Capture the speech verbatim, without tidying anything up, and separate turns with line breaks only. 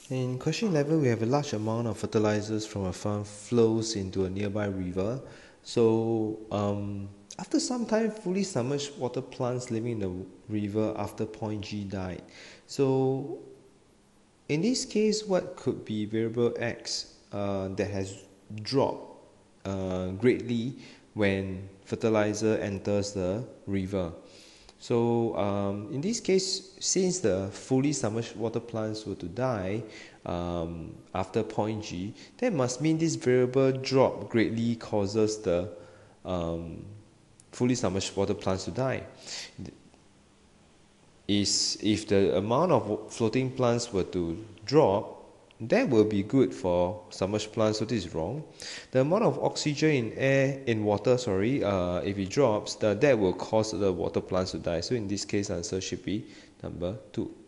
In question eleven, we have a large amount of fertilizers from a farm flows into a nearby river. So, um, after some time, fully submerged water plants living in the river after point G died. So, in this case, what could be variable X uh, that has dropped uh, greatly when fertilizer enters the river? So um, in this case, since the fully submerged water plants were to die um, after point G, that must mean this variable drop greatly causes the um, fully submerged water plants to die. Is if the amount of floating plants were to drop, that will be good for submerged plants, so this is wrong. The amount of oxygen in air, in water, sorry, uh, if it drops, the, that will cause the water plants to die. So in this case, answer should be number two.